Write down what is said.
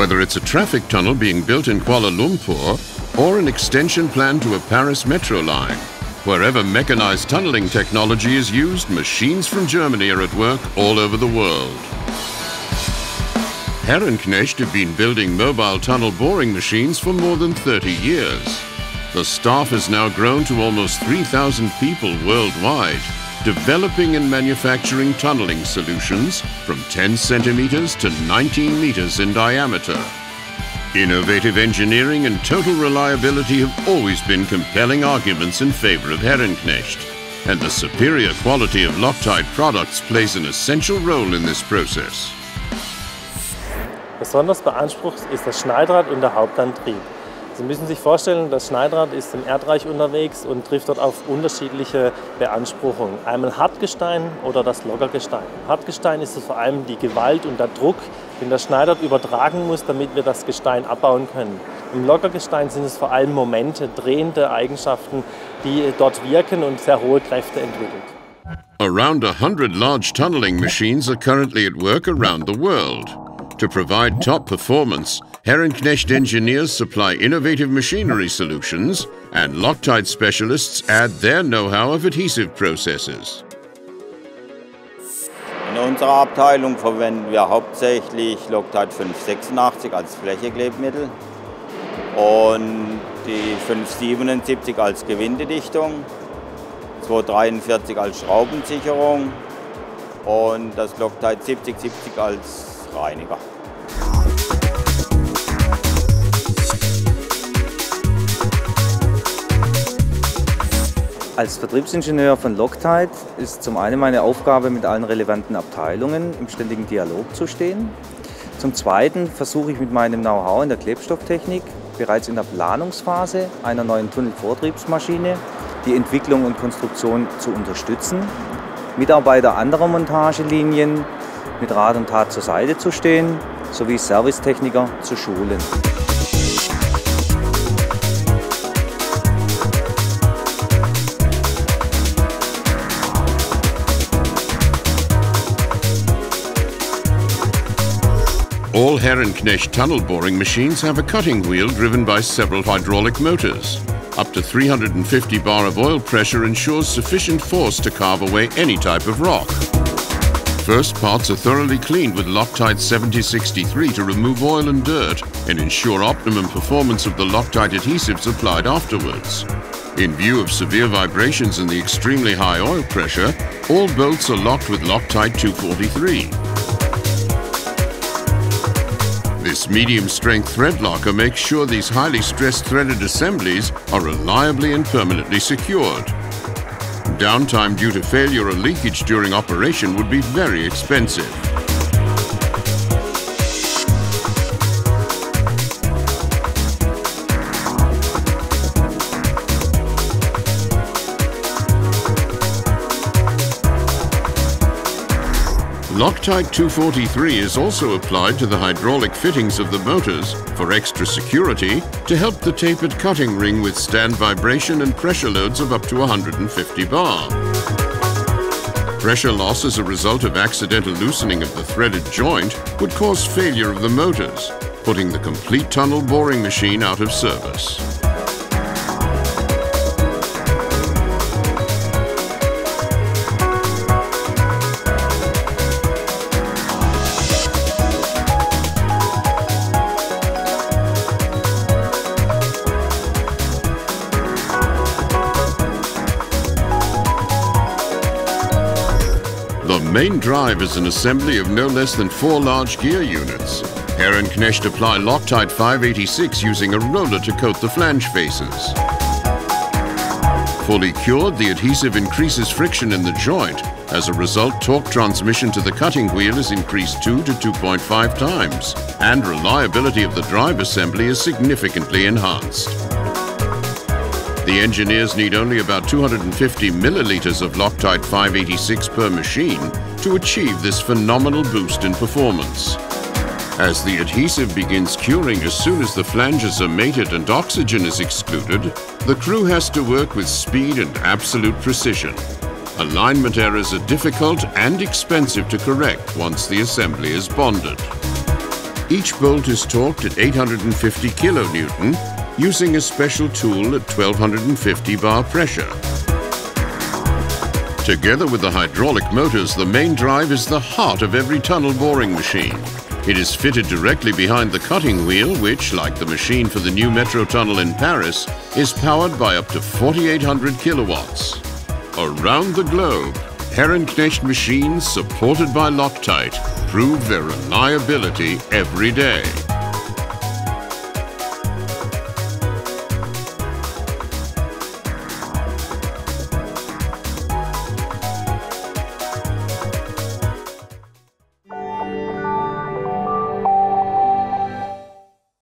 whether it's a traffic tunnel being built in Kuala Lumpur or an extension plan to a Paris metro line. Wherever mechanized tunneling technology is used, machines from Germany are at work all over the world. Herrenknecht have been building mobile tunnel boring machines for more than 30 years. The staff has now grown to almost 3,000 people worldwide, developing and manufacturing tunneling solutions from 10 centimeters to 19 meters in diameter. Innovative engineering and total reliability have always been compelling arguments in favor of Herrenknecht, and the superior quality of Loctite products plays an essential role in this process. Besonders beansprucht ist das Schneidrad und der Hauptantrieb. Sie müssen sich vorstellen, das Schneidrad ist im Erdreich unterwegs und trifft dort auf unterschiedliche Beanspruchungen. Einmal Hartgestein oder das Lockergestein. Hartgestein ist es vor allem die Gewalt und der Druck, den das Schneidrad übertragen muss, damit wir das Gestein abbauen können. Im Lockergestein sind es vor allem Momente, drehende Eigenschaften, die dort wirken und sehr hohe Kräfte entwickelt. Around 100 large tunneling machines are currently at work around the world. To provide top performance, Herrenknecht engineers supply innovative machinery solutions, and Loctite specialists add their know-how of adhesive processes. In unserer Abteilung verwenden wir hauptsächlich Loctite 586 als Flächeklebmittel und die 577 als Gewindedichtung, 243 als Schraubensicherung und das Loctite 7070 als Reiniger. Als Vertriebsingenieur von Loctite ist zum einen meine Aufgabe, mit allen relevanten Abteilungen im ständigen Dialog zu stehen. Zum zweiten versuche ich mit meinem Know-how in der Klebstofftechnik bereits in der Planungsphase einer neuen Tunnelvortriebsmaschine die Entwicklung und Konstruktion zu unterstützen, Mitarbeiter anderer Montagelinien mit Rat und Tat zur Seite zu stehen, sowie Servicetechniker zu schulen. All Herrenknecht tunnel boring machines have a cutting wheel driven by several hydraulic motors. Up to 350 bar of oil pressure ensures sufficient force to carve away any type of rock. First parts are thoroughly cleaned with Loctite 7063 to remove oil and dirt and ensure optimum performance of the Loctite adhesives applied afterwards. In view of severe vibrations and the extremely high oil pressure, all bolts are locked with Loctite 243. This medium-strength thread locker makes sure these highly stressed threaded assemblies are reliably and permanently secured. Downtime due to failure or leakage during operation would be very expensive. Loctite 243 is also applied to the hydraulic fittings of the motors for extra security to help the tapered cutting ring withstand vibration and pressure loads of up to 150 bar. Pressure loss as a result of accidental loosening of the threaded joint would cause failure of the motors, putting the complete tunnel boring machine out of service. The main drive is an assembly of no less than 4 large gear units. Herrenknecht apply Loctite 586 using a roller to coat the flange faces. Fully cured, the adhesive increases friction in the joint. As a result, torque transmission to the cutting wheel is increased 2 to 2.5 times, and reliability of the drive assembly is significantly enhanced. The engineers need only about 250 milliliters of Loctite 586 per machine to achieve this phenomenal boost in performance. As the adhesive begins curing as soon as the flanges are mated and oxygen is excluded, the crew has to work with speed and absolute precision. Alignment errors are difficult and expensive to correct once the assembly is bonded. Each bolt is torqued at 850 kilonewton using a special tool at 1250 bar pressure. Together with the hydraulic motors, the main drive is the heart of every tunnel boring machine. It is fitted directly behind the cutting wheel, which, like the machine for the new metro tunnel in Paris, is powered by up to 4,800 kilowatts. Around the globe, Herrenknecht machines supported by Loctite prove their reliability every day.